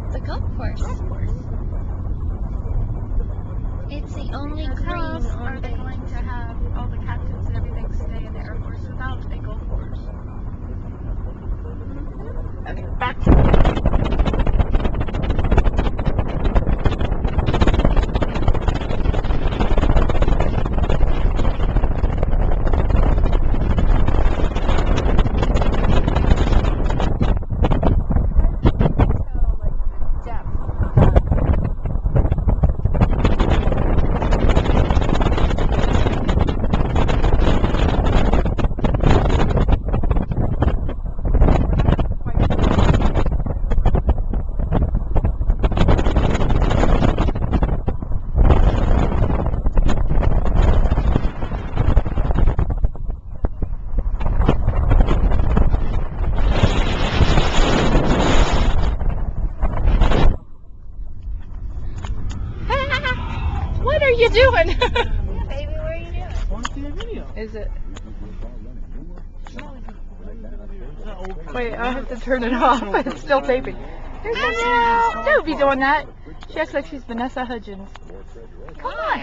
The golf course. It's the only green How else on are they going to have all the captains and everything stay in the Air Force without a golf course? Okay, back to What are you doing? Yeah, baby, what are you doing? I want to see a video. Is it? Wait, I have to turn it off. It's still taping. Don't be doing that. She acts like she's Vanessa Hudgens. Come on.